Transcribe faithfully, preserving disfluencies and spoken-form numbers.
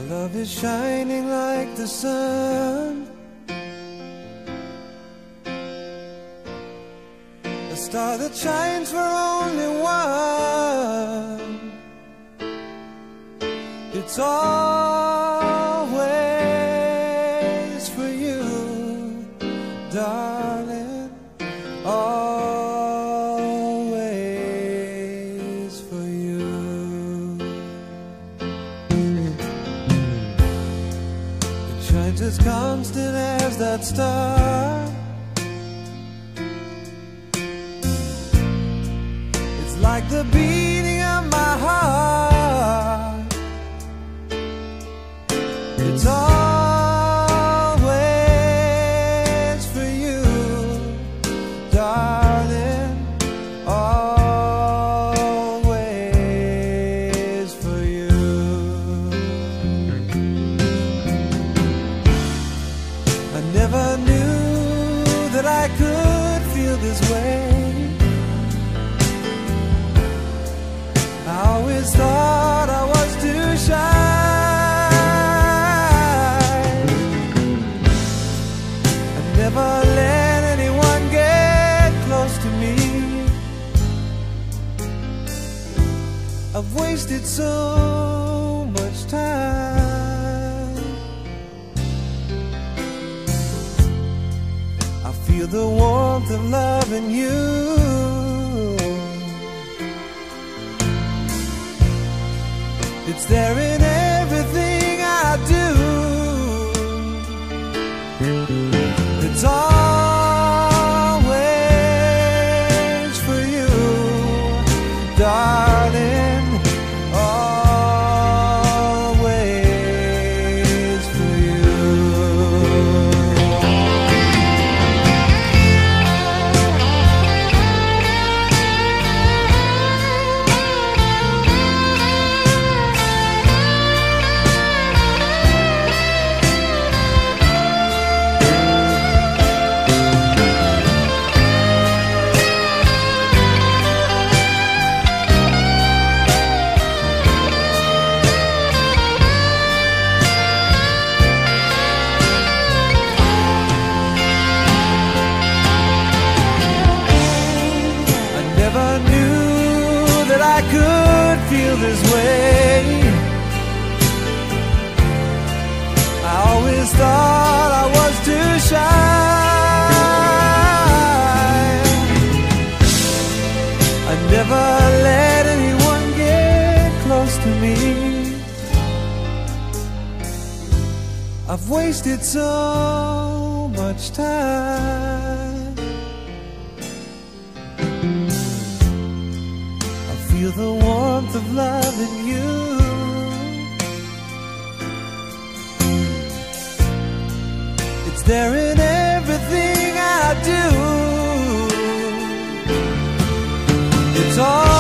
Our love is shining like the sun, a star that shines for only one. It's always for you, darling, always for you. It shines as constant as that star. It's like the beating of my heart. It's always for you, darling, always for you. I never knew that I could feel this way. I always thought I was too shy. Never let anyone get close to me. I've wasted so much time. I feel the warmth of love in you. It's there in everything I do. It's always for you, darling, always for you. I could feel this way. I always thought I was too shy. I never let anyone get close to me. I've wasted so much time. Feel the warmth of love in you. It's there in everything I do. It's all